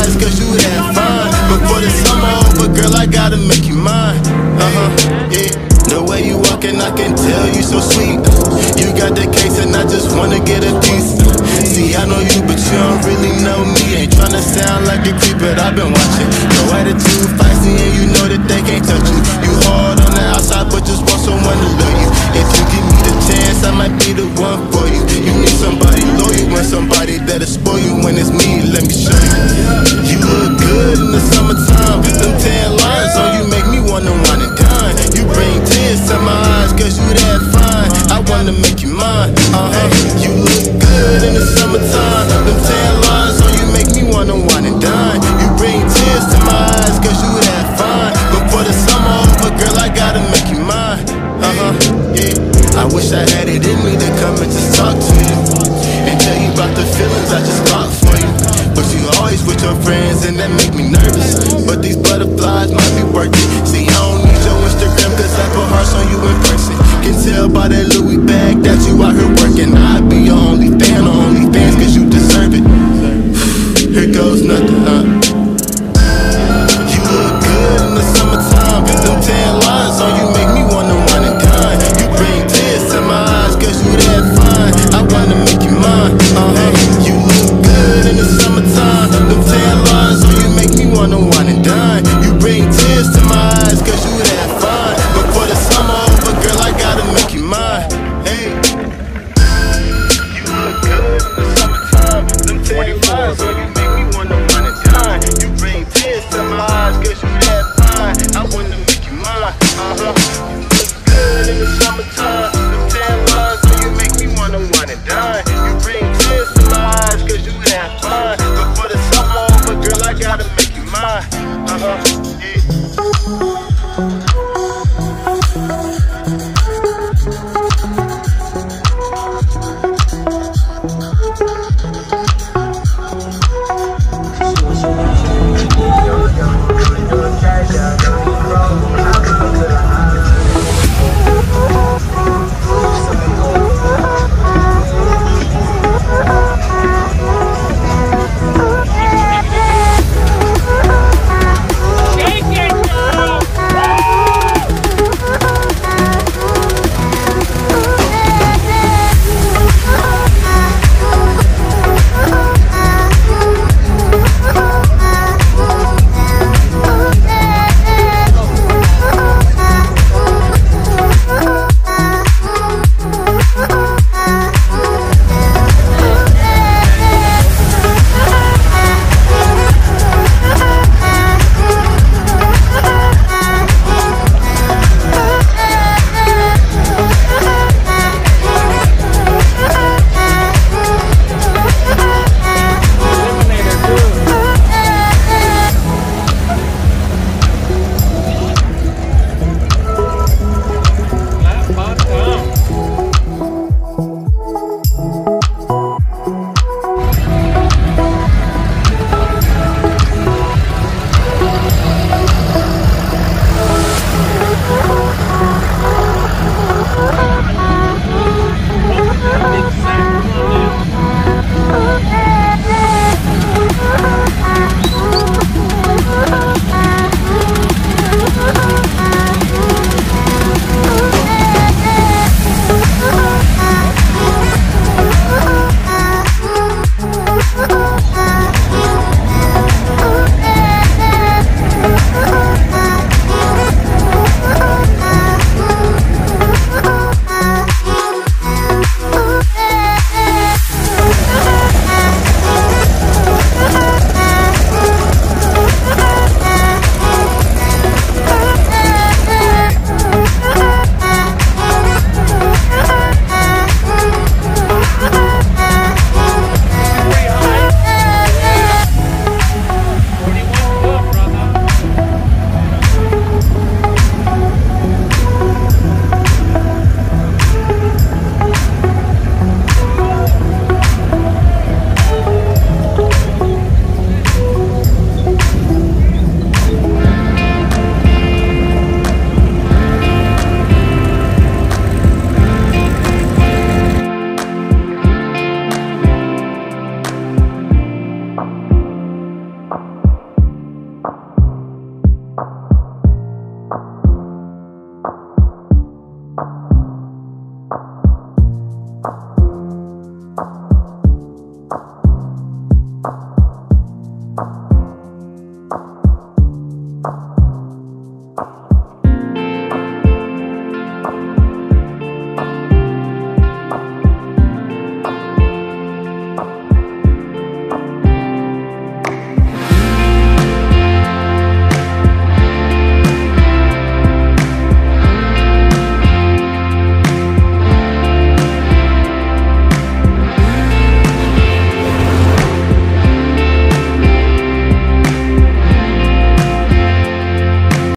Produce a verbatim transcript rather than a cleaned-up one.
eyes, cause you that fine. Before the summer over, girl, I gotta make you mine. Uh-huh, yeah. The way you walkin', I can tell you so sweet. You got the case and I just wanna get a piece. See, I know you, but you don't really know me. Ain't tryna sound like a creep, but I've been watching. Your attitude feisty and you know that they can't touch you. You hard on the outside, but just want someone to love you. If you give me the chance, I might be the one for you. You need somebody loyal and somebody that'll spoil you. When it's me, let me show you. You look good in the summertime. Them tan lines on you make me wanna wine and dine. You bring tears to my eyes, cause you that fine. I wanna make you mine, uh-huh. You look good in the summertime. Them tan lines on you make me wanna wine and dine. You bring tears to my eyes, cause you that fine. Before the summer over, girl, I gotta make you mine, uh-huh, yeah. I wish I had it in me to come and just talk to you and tell you about the feelings I just got for you. But you always with your friends and that make me nervous. But these butterflies might be worth it. See, I don't need your Instagram cause I put hearts on you in person. Can tell by that Louis bag that you out here working. I'd be your only fan or only fans cause you deserve it. Here goes nothing, huh? You look good in the summertime. Them tan lines on you make me wanna run and dine. You bring tears to my eyes cause you that fine. I wanna make you mine, uh-huh. You look good in the summertime. Them tan lines on you make me wanna wine and dine. You bring tears to my eyes cause you that fine. Before the summer over, girl, I gotta make you mine. Hey, you look good in the summertime. Them tan lines on you